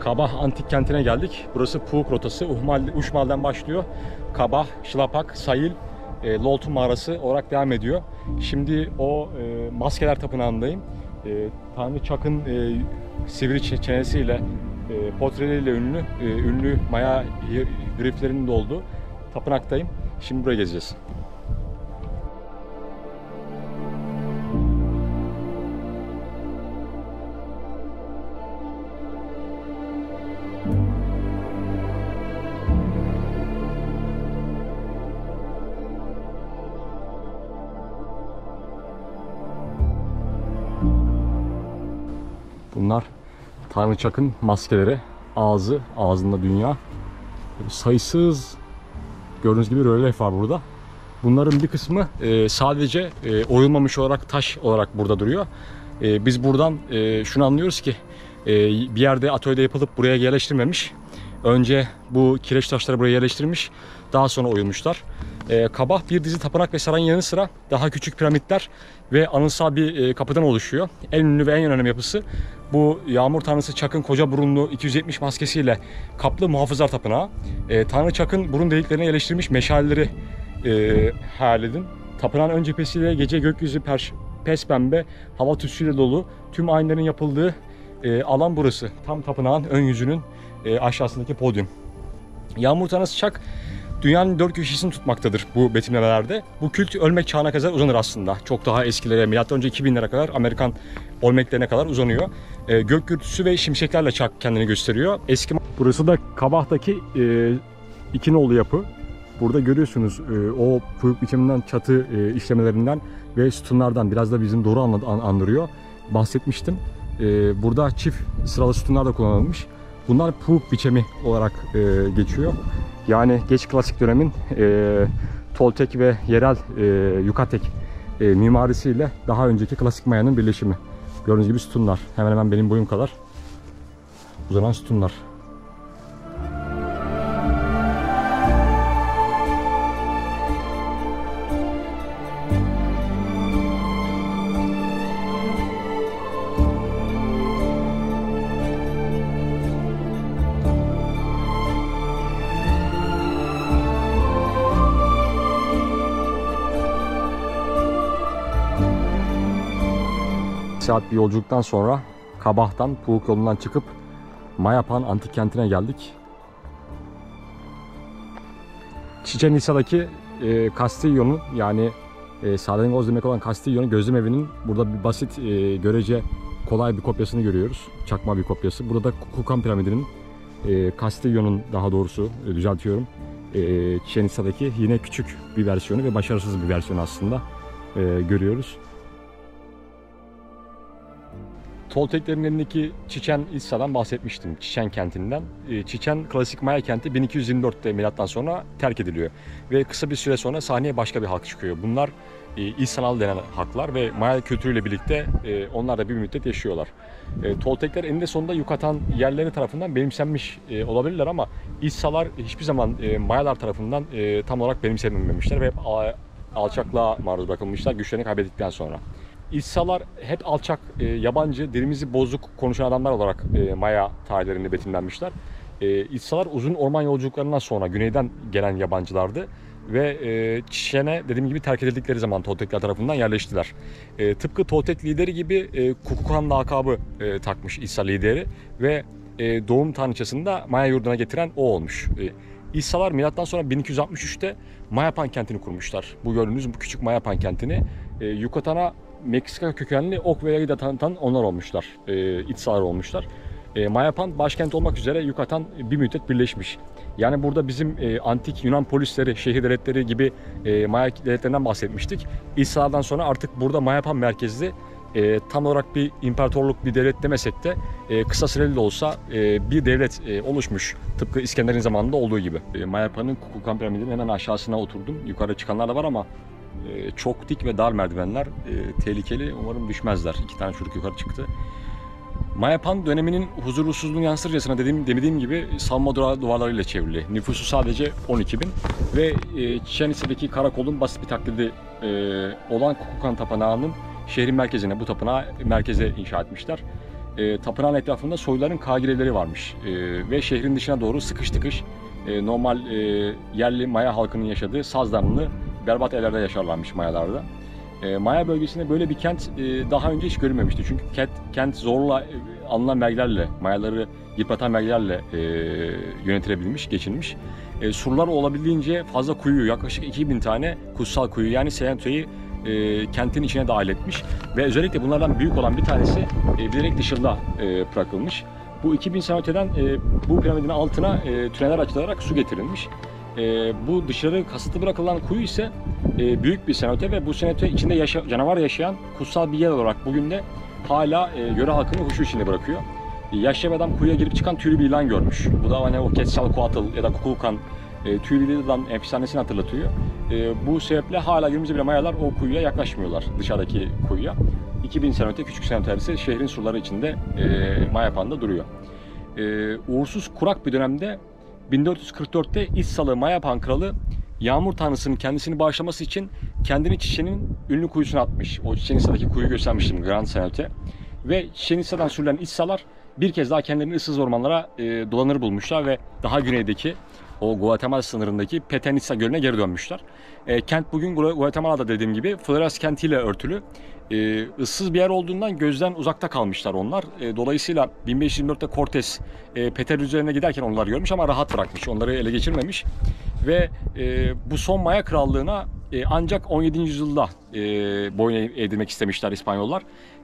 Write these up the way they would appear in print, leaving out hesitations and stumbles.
Kabah antik kentine geldik. Burası Puğuk rotası. Uxmal'den başlıyor. Kabah, Şılapak, Sayil, Loltu mağarası olarak devam ediyor. Şimdi o Maskeler Tapınağı'ndayım. Tanrı Çak'ın sivri çenesiyle, portreleriyle ünlü Maya griflerinin de olduğu tapınaktayım. Şimdi buraya gezeceğiz. Bunlar Tanrı Çak'ın maskeleri. Ağzında dünya. Sayısız gördüğünüz gibi rölyef var burada. Bunların bir kısmı sadece oyulmamış olarak taş olarak burada duruyor. Biz buradan şunu anlıyoruz ki bir yerde atölyede yapılıp buraya yerleştirmemiş. Önce bu kireç taşları buraya yerleştirmiş. Daha sonra oyulmuşlar. Kabah bir dizi tapınak ve sarayın yanı sıra daha küçük piramitler ve anıtsal bir kapıdan oluşuyor. En ünlü ve en önemli yapısı bu yağmur tanrısı Çak'ın koca burunlu 270 maskesiyle kaplı muhafızlar tapınağı. Tanrı Çak'ın burun deliklerine yerleştirilmiş meşaleleri hayal edin. Tapınağın ön cephesiyle gece gökyüzü pes pembe, hava tütsüyle dolu. Tüm ayinlerin yapıldığı alan burası. Tam tapınağın ön yüzünün aşağısındaki podyum. Yağmur tanrısı Çak dünyanın 4 köşesini tutmaktadır bu betimlemelerde. Bu kült Olmec çağına kadar uzanır aslında. Çok daha eskilere, M.Ö. 2000'lere kadar, Amerikan Olmec'lerine kadar uzanıyor. Gök gürültüsü ve şimşeklerle Çak kendini gösteriyor. Burası da Kabah'taki iki nolu yapı. Burada görüyorsunuz o fıyık biçiminden, çatı işlemelerinden ve sütunlardan biraz da bizim doğru andırıyor. Bahsetmiştim. Burada çift sıralı sütunlar da kullanılmış. Bunlar Puğuk biçimi olarak geçiyor. Yani geç klasik dönemin Toltek ve yerel Yukatek mimarisiyle daha önceki klasik Maya'nın birleşimi. Gördüğünüz gibi sütunlar. Hemen hemen benim boyum kadar uzanan sütunlar. Saat bir yolculuktan sonra Kabah'tan, Puğuk yolundan çıkıp Mayapan antik kentine geldik. Chichen Itza'daki Castillo'nun yani salyangoz demek olan Castillo'nun gözlem evinin burada bir basit, görece kolay bir kopyasını görüyoruz. Çakma bir kopyası. Burada Kukulkan piramidinin Castillo'nun daha doğrusu düzeltiyorum. Chichen Itza'daki yine küçük bir versiyonu ve başarısız bir versiyonu aslında görüyoruz. Tolteklerin elindeki Chichen Itza'dan bahsetmiştim. Chichen kentinden. Chichen klasik Maya kenti 1224'te milattan sonra terk ediliyor. Ve kısa bir süre sonra sahneye başka bir halk çıkıyor. Bunlar İzsanal denen halklar ve Maya kültürüyle birlikte onlar da bir müddet yaşıyorlar. Toltekler eninde sonunda Yucatan yerleri tarafından benimsenmiş olabilirler ama İzsalar hiçbir zaman Mayalar tarafından tam olarak benimsenmemişler ve hep alçaklığa maruz bırakılmışlar güçlerini kaybettikten sonra. İzsalar hep alçak, yabancı, dilimizi bozuk konuşan adamlar olarak Maya tarihlerinde betimlenmişler. İzsalar uzun orman yolculuklarından sonra güneyden gelen yabancılardı ve Chichen'e dediğim gibi terk edildikleri zaman Toltekler tarafından yerleştiler. Tıpkı Toltek lideri gibi Kukulkan lakabı takmış İzsa lideri ve doğum tanrıçasını da Maya yurduna getiren o olmuş. İzsalar milattan sonra 1263'te Mayapan kentini kurmuşlar. Bu gördüğünüz bu küçük Mayapan kentini Yucatan'a Meksika kökenli ok ve yayı da tanıtan onlar olmuşlar. İzsalar olmuşlar. Mayapan başkent olmak üzere Yucatan bir müddet birleşmiş. Yani burada bizim antik Yunan polisleri, şehir devletleri gibi Maya devletlerinden bahsetmiştik. İzsalardan sonra artık burada Mayapan merkezli tam olarak bir imparatorluk, bir devlet demesek de kısa süreli de olsa bir devlet oluşmuş. Tıpkı İskender'in zamanında olduğu gibi. Mayapan'ın Kukulkan piramidinin hemen aşağısına oturdum. Yukarı çıkanlar da var ama çok dik ve dar merdivenler, tehlikeli. Umarım düşmezler. 2 tane çocuk yukarı çıktı. Mayapan döneminin huzursuzluğunu yansıtırcasına dediğim gibi savunma duvarlarıyla çevrili. Nüfusu sadece 12.000 ve Chichen Itza'daki karakolun basit bir taklidi olan Kukulkan Tapınağı'nın şehrin merkezine, bu tapınağı merkeze inşa etmişler. tapınağın etrafında soyluların kagireleri varmış. Ve şehrin dışına doğru sıkış tıkış normal yerli Maya halkının yaşadığı sazdanlı berbat evlerde yaşarlarmış Mayalarda. Maya bölgesinde böyle bir kent daha önce hiç görülmemişti. Çünkü kent zorla alınan vergilerle, Mayaları yıpratan vergilerle yönetilebilmiş, geçilmiş. Surlar olabildiğince fazla kuyu, yaklaşık 2000 tane kutsal kuyu yani cenote'yi kentin içine dahil etmiş. Ve özellikle bunlardan büyük olan bir tanesi bilerek dışında bırakılmış. Bu 2000 cenote'den bu piramidin altına tüneller açılarak su getirilmiş. Bu dışarı kasıtlı bırakılan kuyu ise büyük bir cenote ve bu cenote içinde canavar yaşayan kutsal bir yer olarak bugün de hala yöre halkını huşu içinde bırakıyor. Yaşlı bir adam kuyuya girip çıkan tüylü bir yılan görmüş. Bu da hani o Quetzalcoatl ya da Kukulkan tüylü yılan efsanesini hatırlatıyor. Bu sebeple hala günümüzde bile Mayalar o kuyuya yaklaşmıyorlar, dışarıdaki kuyuya. 2000 cenote, küçük cenote ise şehrin surları içinde Mayapan'da duruyor. Uğursuz kurak bir dönemde 1444'te İssalı Mayapan kralı yağmur tanrısının kendisini bağışlaması için kendini Chichen ünlü kuyusuna atmış. O Chichen Itza'daki kuyuyu göstermiştim, Grand Cenote. Ve Chichen Itza'dan sürülen İssalar bir kez daha kendilerini ıssız ormanlara dolanır bulmuşlar ve daha güneydeki o Guatemala sınırındaki Petén Itzá Gölü'ne geri dönmüşler. Kent bugün Guatemala'da dediğim gibi Flores kentiyle örtülü. Issız bir yer olduğundan gözden uzakta kalmışlar onlar. Dolayısıyla 1524'te Cortés Peter üzerine giderken onları görmüş ama rahat bırakmış. Onları ele geçirmemiş. Ve bu son Maya krallığına ancak 17. yüzyılda boyun eğdirmek istemişler İspanyollar.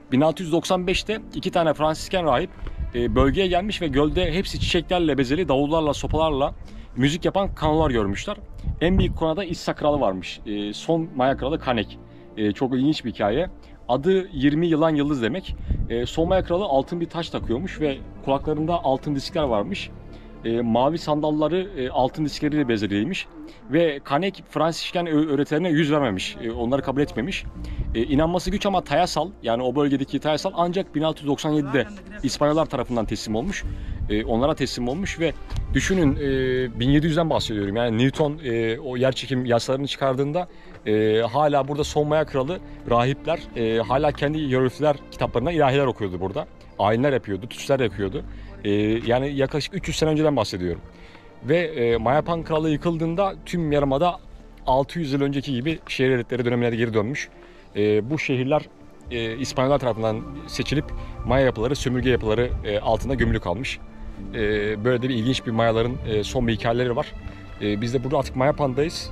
1695'te 2 tane Fransisken rahip bölgeye gelmiş ve gölde hepsi çiçeklerle bezeli, davullarla, sopalarla müzik yapan kanolar görmüşler. En büyük konuda İssa kralı varmış. Son Maya kralı Kanek. Çok ilginç bir hikaye. Adı 20 yılan yıldız demek. Son Maya kralı altın bir taş takıyormuş ve kulaklarında altın diskler varmış. Mavi sandalları altın diskleriyle bezeliymiş. Ve Kanek Fransisken öğretilerine yüz vermemiş. Onları kabul etmemiş. İnanması güç ama Tayasal, yani o bölgedeki Tayasal ancak 1697'de İspanyollar tarafından teslim olmuş. Onlara teslim olmuş ve düşünün 1700'den bahsediyorum. Yani Newton o yerçekim yasalarını çıkardığında hala burada son Maya kralı rahipler hala kendi hieroglifler kitaplarına ilahiler okuyordu burada. Ayinler yapıyordu, tütsüler yapıyordu. Yani yaklaşık 300 sene önceden bahsediyorum. Ve Mayapan kralı yıkıldığında tüm yarımada 600 yıl önceki gibi şehir devletleri dönemine geri dönmüş. Bu şehirler İspanyollar tarafından seçilip Maya yapıları, sömürge yapıları altında gömülü kalmış. Böyle de bir ilginç bir Mayaların son bir hikayeleri var. Biz de burada artık Mayapan'dayız.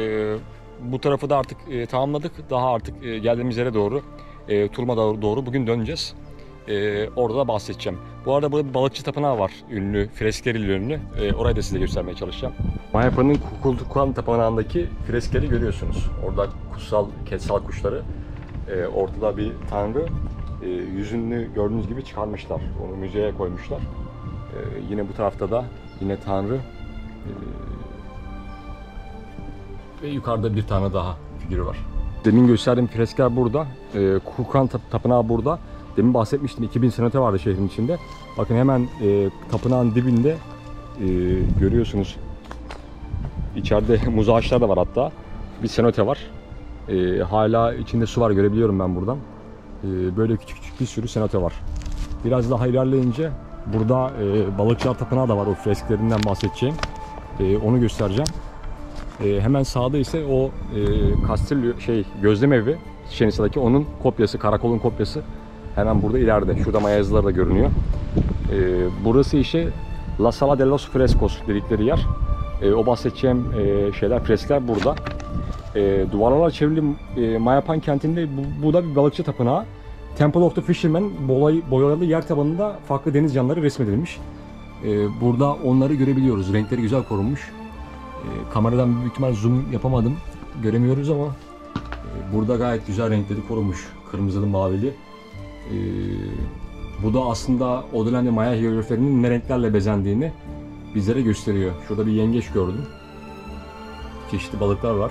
Bu tarafı da artık tamamladık. Daha artık geldiğimiz yere doğru, Tulum'a doğru bugün döneceğiz. Orada da bahsedeceğim. Bu arada burada bir balıkçı tapınağı var, ünlü, freskleriyle ünlü. Orayı da size göstermeye çalışacağım. Mayapa'nın Kukulkan Tapınağı'ndaki freskleri görüyorsunuz. Orada kutsal ketsal kuşları. Ortada bir tanrı. Yüzünü gördüğünüz gibi çıkarmışlar. Onu müzeye koymuşlar. Yine bu tarafta da yine tanrı. Ve yukarıda bir tane daha figürü var. Demin gösterdiğim freskler burada. Kukulkan Tapınağı burada. Demin bahsetmiştim, 2000 cenote vardı şehrin içinde. Bakın hemen tapınağın dibinde görüyorsunuz. İçeride muz ağaçları da var hatta. Bir cenote var. Hala içinde su var, görebiliyorum ben buradan. Böyle küçük küçük bir sürü cenote var. Biraz daha ilerleyince burada balıkçılar tapınağı da var, o fresklerinden bahsedeceğim. Onu göstereceğim. Hemen sağda ise o Castillo gözlem evi, Şenisa'daki onun kopyası, karakolun kopyası. Hemen burada ileride. Şurada Maya yazıları da görünüyor. Burası işte La Sala de los Frescos dedikleri yer. O bahsedeceğim şeyler, freskler burada. Duvarlarla çevrili Mayapan kentinde bu da bir balıkçı tapınağı. Temple of the Fisherman boyalı yer tabanında farklı deniz canlıları resmedilmiş. Burada onları görebiliyoruz. Renkleri güzel korunmuş. Kameradan büyük ihtimal zoom yapamadım. Göremiyoruz ama burada gayet güzel renkleri korunmuş. Kırmızılı, mavili. Bu da aslında o dönemde Maya hierogliflerinin ne renklerle bezendiğini bizlere gösteriyor. Şurada bir yengeç gördüm. Çeşitli balıklar var.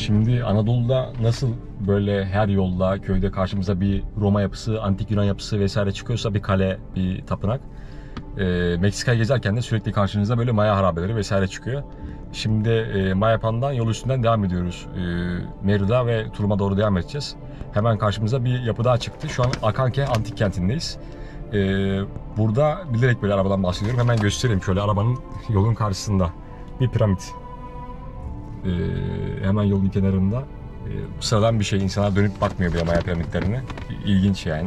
Şimdi Anadolu'da nasıl böyle her yolda, köyde karşımıza bir Roma yapısı, antik Yunan yapısı vesaire çıkıyorsa, bir kale, bir tapınak. Meksika'yı gezerken de sürekli karşınıza böyle Maya harabeleri vesaire çıkıyor. Şimdi Mayapan'dan yol üstünden devam ediyoruz. Merida ve Tulum'a doğru devam edeceğiz. Hemen karşımıza bir yapı daha çıktı. Şu an Akanke Antik Kenti'ndeyiz. Burada bilerek böyle arabadan bahsediyorum. Hemen göstereyim, şöyle arabanın yolun karşısında bir piramit. Hemen yolun kenarında. Sıradan bir şey. İnsanlar dönüp bakmıyor bile Maya piramitlerine. İlginç yani.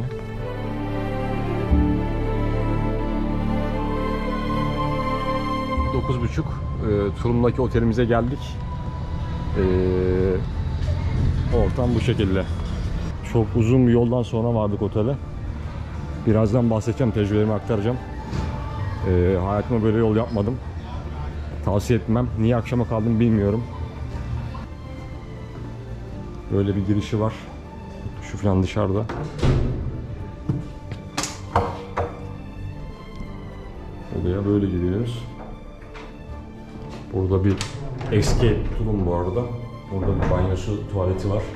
.30 Tulum'daki otelimize geldik. Ortam bu şekilde. Çok uzun bir yoldan sonra vardık otele. Birazdan bahsedeceğim, tecrübelerimi aktaracağım. Hayatımda böyle yol yapmadım. Tavsiye etmem. Niye akşama kaldım bilmiyorum. Böyle bir girişi var. Şu falan dışarıda. Odaya böyle gidiyoruz. Burada bir eski tulum bu arada. Burada bir banyosu, tuvaleti var.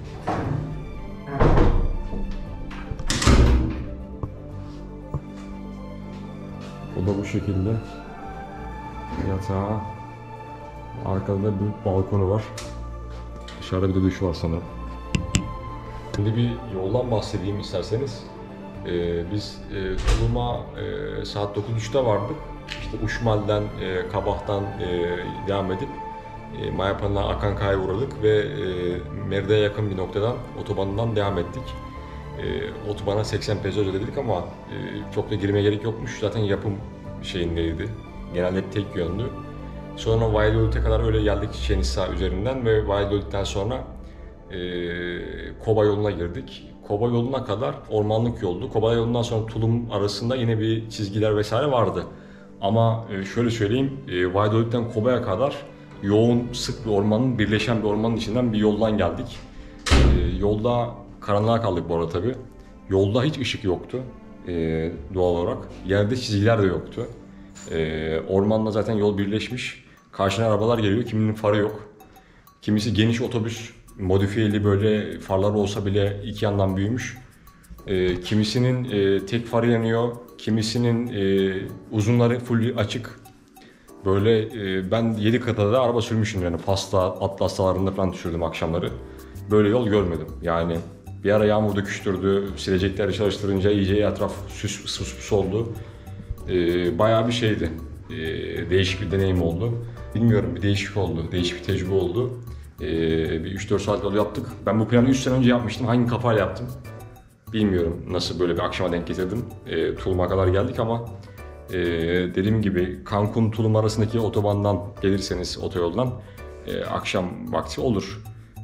O da bu şekilde. Yatağı. Arkada da bir balkonu var. Dışarıda bir de duş var sanırım. Şimdi bir yoldan bahsedeyim isterseniz. Biz Tulum'a saat 9.30'da vardık. İşte Uşmal'den, Kabah'tan devam edip Mayapan'a, Akanka'ya uğradık ve Merida'ya yakın bir noktadan, otobanından devam ettik. Otobana 80 peso ödedik ama çok da girmeye gerek yokmuş. Zaten yapım şeyindeydi. Genelde tek yönlü. Sonra Valladolid'e kadar öyle geldik Chichén Itzá üzerinden ve Valladolid'den sonra Koba yoluna girdik. Koba yoluna kadar ormanlık yoldu. Koba yolundan sonra Tulum arasında yine bir çizgiler vesaire vardı. Ama şöyle söyleyeyim, Valladolid'den Koba'ya kadar yoğun, sık bir ormanın, birleşen bir ormanın içinden bir yoldan geldik. Yolda karanlığa kaldık bu arada tabii. Yolda hiç ışık yoktu doğal olarak. Yerde çizgiler de yoktu. Ormanla zaten yol birleşmiş. Karşına arabalar geliyor, kiminin farı yok. Kimisi geniş otobüs, modifiyeli böyle farlar olsa bile iki yandan büyümüş. Kimisinin tek farı yanıyor, kimisinin uzunları full açık. Böyle ben 7 kıtada da araba sürmüşüm yani Fas'ta, Atlas dağlarında falan düşürdüm akşamları. Böyle yol görmedim yani. Bir ara yağmur döküştürdü, silecekleri çalıştırınca iyice etraf süs oldu. Bayağı bir şeydi, değişik bir deneyim oldu. Bilmiyorum, bir değişik oldu, değişik bir tecrübe oldu. Bir 3-4 saat yol yaptık. Ben bu planı 3 sene önce yapmıştım. Hangi kafayla yaptım bilmiyorum. Nasıl böyle bir akşama denk getirdim. Tulum'a kadar geldik ama dediğim gibi Cancun-Tulum arasındaki otobandan gelirseniz, otoyoldan akşam vakti olur.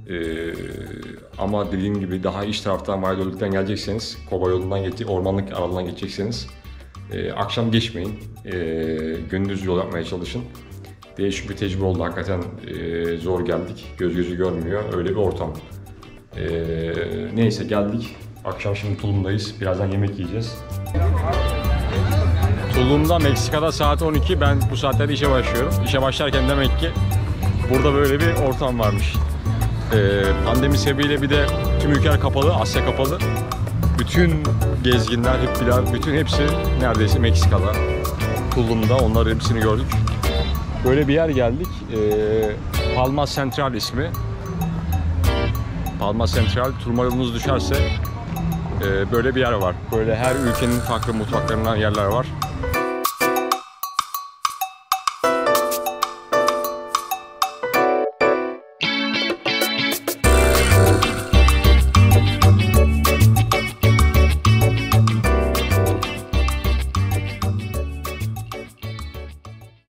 Ama dediğim gibi daha iç taraftan Valladolid'den gelecekseniz, Koba yolundan ormanlık alandan geçecekseniz akşam geçmeyin. Gündüz yol yapmaya çalışın. Değişik bir tecrübe oldu hakikaten, zor geldik, göz gözü görmüyor, öyle bir ortam. Neyse geldik, akşam şimdi Tulum'dayız, birazdan yemek yiyeceğiz. Tulum'da, Meksika'da saat 12, ben bu saatlerde işe başlıyorum. İşe başlarken demek ki burada böyle bir ortam varmış. Pandemi sebebiyle bir de tüm ülkeler kapalı, Asya kapalı. Bütün gezginler, hepsi neredeyse Meksika'da, Tulum'da, onların hepsini gördük. Böyle bir yer geldik. Palmas Central ismi. Palmas Central, Tulum'a yolunuz düşerse böyle bir yer var. Böyle her ülkenin farklı mutfaklarından yerler var.